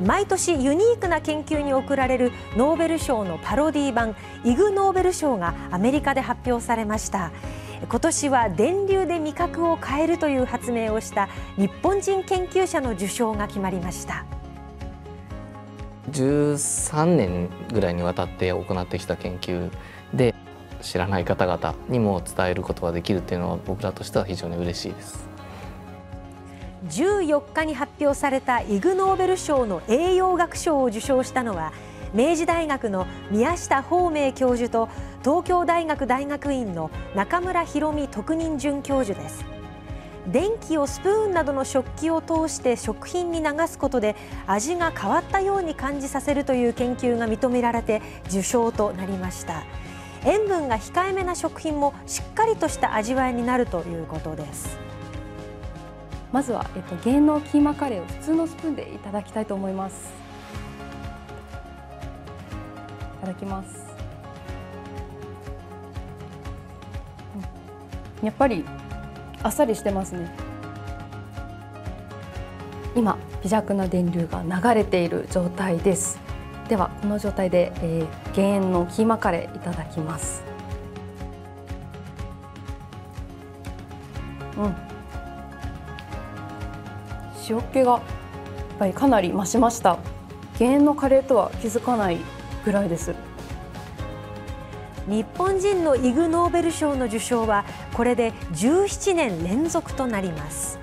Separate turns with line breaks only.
毎年ユニークな研究に贈られるノーベル賞のパロディ版イグ・ノーベル賞がアメリカで発表されました。今年は電流で味覚を変えるという発明をした日本人研究者の受賞が決まりました。
13年ぐらいにわたって行ってきた研究で知らない方々にも伝えることができるというのは僕らとしては非常に嬉しいです。
14日に発表されたイグ・ノーベル賞の栄養学賞を受賞したのは明治大学の宮下芳明教授と東京大学大学院の中村裕美特任准教授です。電気をスプーンなどの食器を通して食品に流すことで味が変わったように感じさせるという研究が認められて受賞となりました。塩分が控えめな食品もしっかりとした味わいになるということです。
まずは、減濃キーマカレーを普通のスプーンでいただきたいと思います。いただきます。やっぱりあっさりしてますね。今微弱な電流が流れている状態です。ではこの状態で、減塩のキーマカレーいただきます。塩気がやっぱりかなり増しました。減塩のカレーとは気づかないぐらいです。
日本人のイグ・ノーベル賞の受賞はこれで17年連続となります。